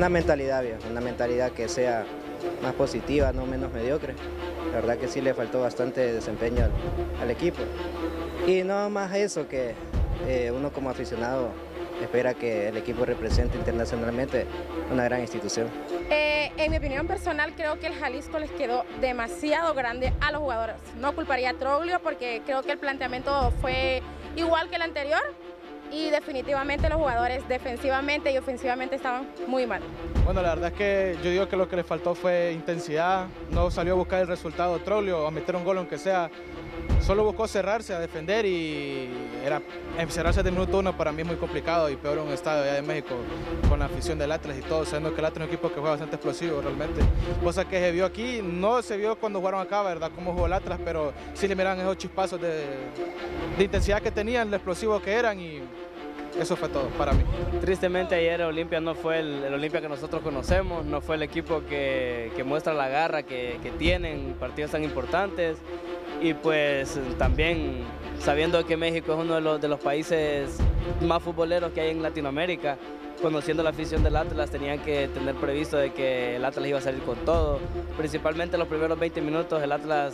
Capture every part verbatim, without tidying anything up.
una mentalidad, viejo, una mentalidad que sea más positiva, no menos mediocre. La verdad que sí le faltó bastante desempeño al, al equipo. Y no más eso, que eh, uno como aficionado espera que el equipo represente internacionalmente una gran institución. Eh, en mi opinión personal, creo que el Jalisco les quedó demasiado grande a los jugadores. No culparía a Troglio porque creo que el planteamiento fue igual que el anterior y definitivamente los jugadores defensivamente y ofensivamente estaban muy mal. Bueno, la verdad es que yo digo que lo que le faltó fue intensidad, no salió a buscar el resultado Troglio, a meter un gol aunque sea, solo buscó cerrarse, a defender y era encerrarse de minuto uno para mí es muy complicado y peor en un estadio allá de México con la afición del Atlas y todo, sabiendo que el Atlas es un equipo que juega bastante explosivo realmente, cosa que se vio aquí, no se vio cuando jugaron acá, ¿verdad?, cómo jugó el Atlas, pero sí le miran esos chispazos de, de intensidad que tenían, lo explosivos que eran y eso fue todo para mí. Tristemente ayer Olimpia no fue el, el Olimpia que nosotros conocemos, no fue el equipo que, que muestra la garra que, que tienen partidos tan importantes y pues también sabiendo que México es uno de los, de los países más futboleros que hay en Latinoamérica, conociendo la afición del Atlas tenían que tener previsto de que el Atlas iba a salir con todo, principalmente los primeros veinte minutos el Atlas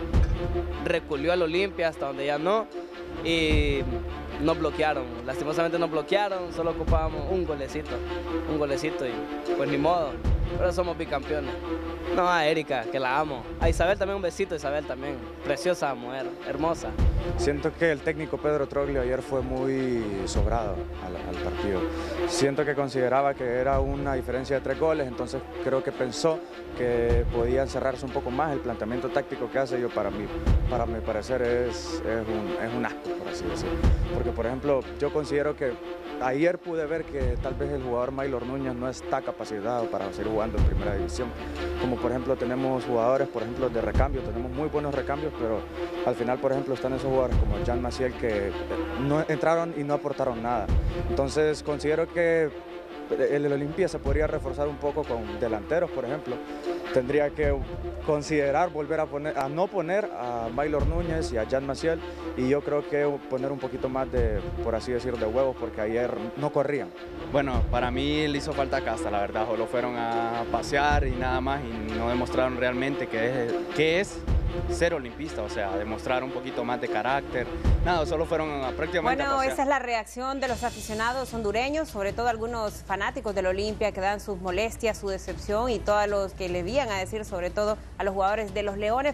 reculió al Olimpia hasta donde ya no y nos bloquearon, lastimosamente nos bloquearon, solo ocupábamos un golecito, un golecito y pues ni modo, pero somos bicampeones. No, a Erika, que la amo, a Isabel también un besito, Isabel también, preciosa mujer, hermosa. Siento que el técnico Pedro Troglio ayer fue muy sobrado al, al partido. Siento que consideraba que era una diferencia de tres goles, entonces creo que pensó que podía encerrarse un poco más. El planteamiento táctico que hace yo para mí, para mi parecer es, es, un, es un asco, por así decirlo. Porque por ejemplo, yo considero que ayer pude ver que tal vez el jugador Maylor Núñez no está capacitado para seguir jugando en primera división. Como por ejemplo tenemos jugadores, por ejemplo de recambio, tenemos muy buenos recambios, pero al final por ejemplo están esos jugadores como Jean Maciel que no entraron y no aportaron nada. Entonces considero que el, el Olimpia se podría reforzar un poco con delanteros, por ejemplo. Tendría que considerar volver a, poner, a no poner a Maylor Núñez y a Jean Maciel y yo creo que poner un poquito más de, por así decir, de huevos porque ayer no corrían. Bueno, para mí le hizo falta casta, la verdad, solo fueron a pasear y nada más y no demostraron realmente qué es, qué es ser olimpista, o sea, demostrar un poquito más de carácter, nada, solo fueron a, prácticamente Bueno, a pasear. esa es la reacción de los aficionados hondureños, sobre todo algunos fanáticos del Olimpia que dan sus molestias, su decepción y todos los que le vían a decir, sobre todo a los jugadores de los Leones.